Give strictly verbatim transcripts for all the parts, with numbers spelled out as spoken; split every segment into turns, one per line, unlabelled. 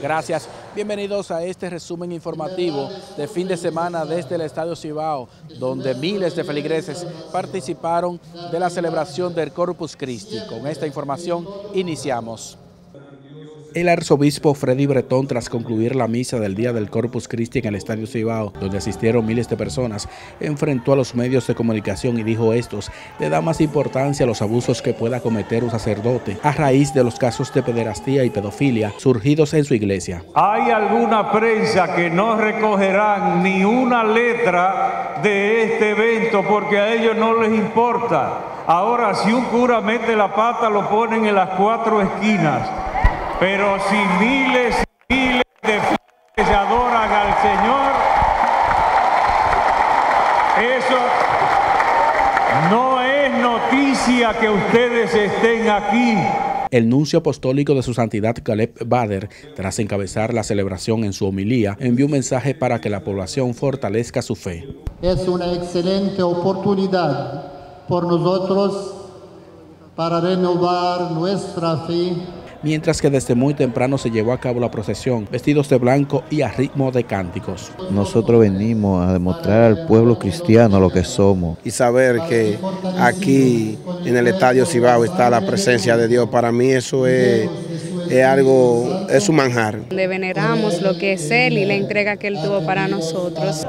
Gracias. Bienvenidos a este resumen informativo de fin de semana desde el Estadio Cibao, donde miles de feligreses participaron de la celebración del Corpus Christi. Con esta información iniciamos. El arzobispo Freddy Bretón, tras concluir la misa del día del Corpus Christi en el Estadio Cibao, donde asistieron miles de personas, enfrentó a los medios de comunicación y dijo estos le da más importancia a los abusos que pueda cometer un sacerdote a raíz de los casos de pederastía y pedofilia surgidos en su iglesia.
Hay alguna prensa que no recogerán ni una letra de este evento porque a ellos no les importa. Ahora, si un cura mete la pata, lo ponen en las cuatro esquinas. Pero si miles y miles de fieles adoran al Señor, eso no es noticia que ustedes estén aquí.
El nuncio apostólico de su santidad Caleb Bader, tras encabezar la celebración en su homilía, envió un mensaje para que la población fortalezca su fe.
Es una excelente oportunidad por nosotros para renovar nuestra fe.
Mientras que desde muy temprano se llevó a cabo la procesión, vestidos de blanco y a ritmo de cánticos.
Nosotros venimos a demostrar al pueblo cristiano lo que somos.
Y saber que aquí en el Estadio Cibao está la presencia de Dios, para mí eso es, es algo, es un manjar.
Le veneramos lo que es Él y la entrega que Él tuvo para nosotros.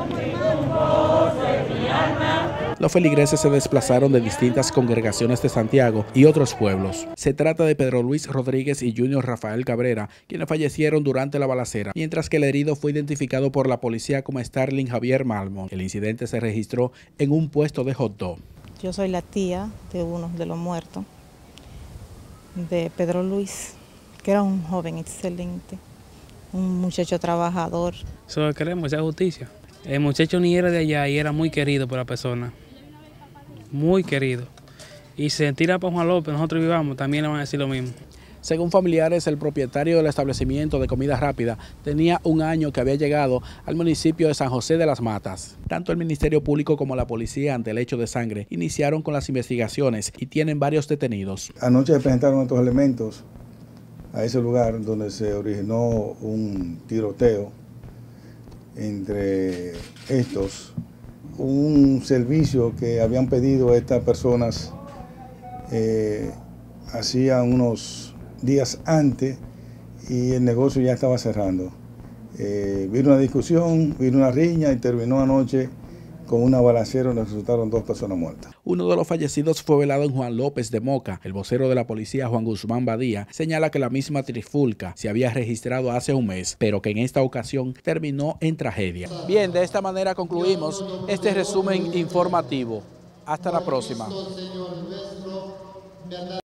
Los feligreses se desplazaron de distintas congregaciones de Santiago y otros pueblos. Se trata de Pedro Luis Rodríguez y Junior Rafael Cabrera, quienes fallecieron durante la balacera, mientras que el herido fue identificado por la policía como Starling Javier Malmo. El incidente se registró en un puesto de hot dog.
Yo soy la tía de uno de los muertos, de Pedro Luis, que era un joven excelente, un muchacho trabajador.
Solo queremos esa justicia. El muchacho ni era de allá y era muy querido por la persona. Muy querido. Y si se tira para Juan López, nosotros vivamos, también le van a decir lo mismo.
Según familiares, el propietario del establecimiento de comida rápida tenía un año que había llegado al municipio de San José de las Matas. Tanto el Ministerio Público como la policía, ante el hecho de sangre, iniciaron con las investigaciones y tienen varios detenidos.
Anoche presentaron estos elementos a ese lugar donde se originó un tiroteo entre estos. Un servicio que habían pedido estas personas eh, hacía unos días antes y el negocio ya estaba cerrando. Eh, vino una discusión, vino una riña y terminó anoche con una balacera donde resultaron dos personas muertas.
Uno de los fallecidos fue velado en Juan López de Moca. El vocero de la policía, Juan Guzmán Badía, señala que la misma trifulca se había registrado hace un mes, pero que en esta ocasión terminó en tragedia. Bien, de esta manera concluimos este resumen informativo. Hasta la próxima.